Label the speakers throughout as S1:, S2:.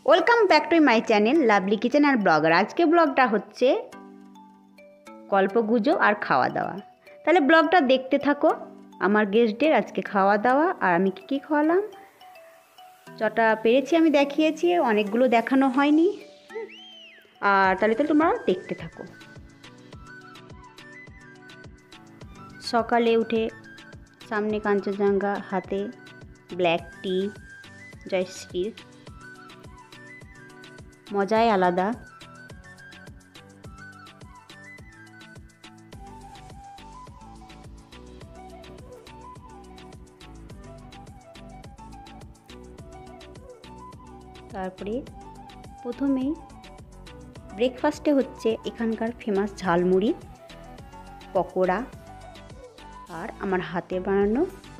S1: Welcome back to my channel lovely kitchen আর blogger. আজকে ব্লগটা হচ্ছে গল্পগুজব আর খাওয়া দাওয়া। তাহলে ব্লগটা দেখতে থাকো। আমার গেস্টদের আজকে খাওয়া দাওয়া আর আমি কী খাওয়ালাম, যটা পেরেছি আমি দেখিয়েছি, অনেকগুলো দেখানো হয়নি। আর তাহলে তোমরা দেখতে থাকো। সকালে উঠে সামনে কাঞ্চনজঙ্ঘা, হাতে ব্ল্যাক টি, জয়শ্রীর মজাই আলাদা। তারপরে প্রথমেই ব্রেকফাস্টে হচ্ছে এখানকার ফেমাস ঝালমুড়ি, পকোড়া আর আমার হাতে বানানো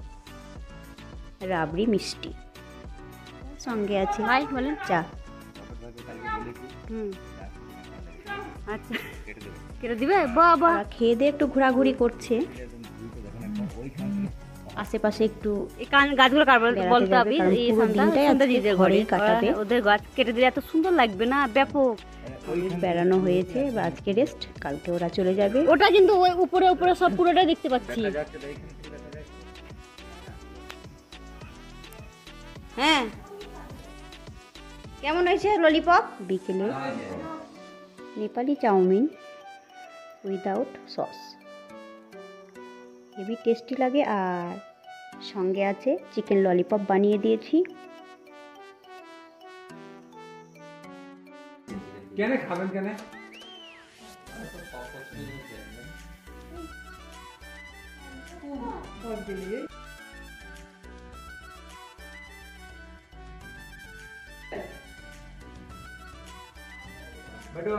S1: রাবড়ি মিষ্টি, সঙ্গে আছে বলেন চা। আচ্ছা কেটে দিবে। বাবা খেয়ে দিয়ে একটু ঘোরাঘুরি করছে আশেপাশে, একটু
S2: গাছগুলো বলতে হবে ঘরেই কাটাবে। ওদের গাছ কেটে দিলে এত সুন্দর লাগবে না, ব্যাপক
S1: বেড়ানো হয়েছে। আজকে রেস্ট, কালকে ওরা চলে যাবে।
S2: ওটা কিন্তু ওই উপরে উপরে সব পুরোটা দেখতে পাচ্ছি।
S1: হ্যাঁ কেমন হয়েছে ললিপপ? বিকেলে Nepali chowmein without sauce, heavy tasty লাগে। আর সঙ্গে আছে চিকেন ললিপপ বানিয়ে দিয়েছি।
S3: কেনে খাবেন কেনে? বেটো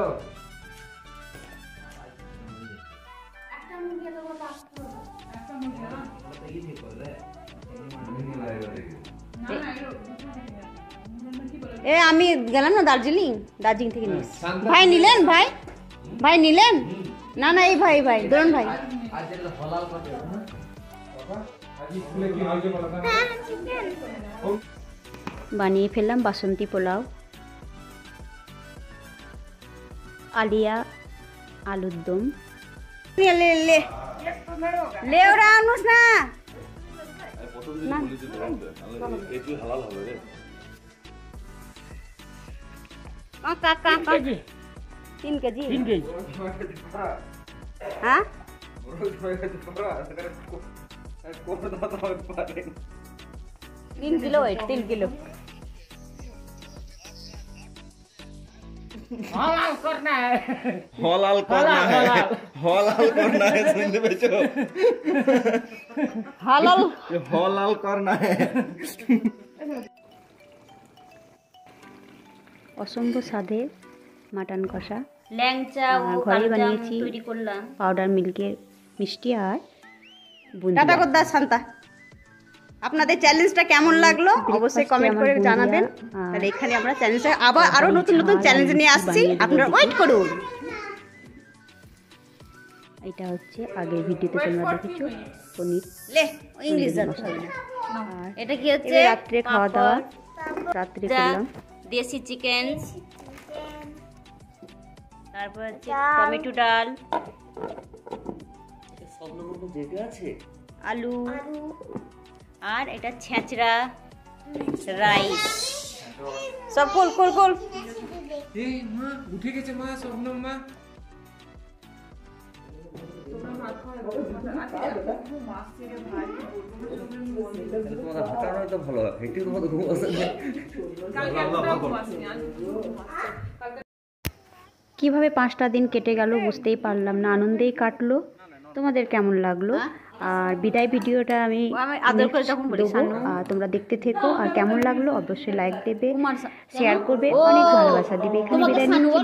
S1: আমি গেলাম না দার্জিলিং থেকে নিস। ভাই নিলেন? ভাই নিলেন? না এই ভাই ধরুন ভাই। বানিয়ে ফেললাম বাসন্তী পোলাও, আলিয়া আলুর দম। লে ওরা আনুস না। 3 কেজি। হ্যাঁ 3 किलो 3 किलो।
S3: हलाल करना है सुनते बेचो। हलाल करना है।
S1: অসম্ভব স্বাদের মাটন কষা,
S2: ল্যাংচা
S1: ঘরে বানিয়েছি,
S2: তৈরি করলাম
S1: পাউডার মিল্কের মিষ্টি আর বুন্দিয়া। শান্তা, আপনাদের চ্যালেঞ্জটা কেমন লাগলো অবশ্যই কমেন্ট করে জানাবেন। তাহলে এখানে আমরা চ্যালেঞ্জটা আবার আরো নতুন চ্যালেঞ্জ নিয়ে আসছি, আপনারা ওয়েট করুন। এটা হচ্ছে আগের ভিডিওতে তোমরা দেখেছো পনির। ইংলিশ জানো আর
S2: এটা কি হচ্ছে
S1: রাত্রে খাওয়া দাওয়া। রাত্রে করলাম
S2: দেশি চিকেন, তারপর হচ্ছে টমেটো ডাল, আলু, আর এটা ছেঁচড়া রাইস।
S1: সব কোল
S3: এই মা উঠে গেছে, মা স্বপ্ন মা।
S1: কিভাবে 5টা দিন কেটে গেল বুঝতেই পারলাম না, আনন্দেই কাটলো। তোমাদের কেমন লাগলো? আর বিদায় ভিডিওটা আমি তোমরা দেখতে থেকো। আর কেমন লাগলো অবশ্যই লাইক দেবে, শেয়ার করবে, অনেক ভালোবাসা দিবে। এখানে বিদায় নিচ্ছি।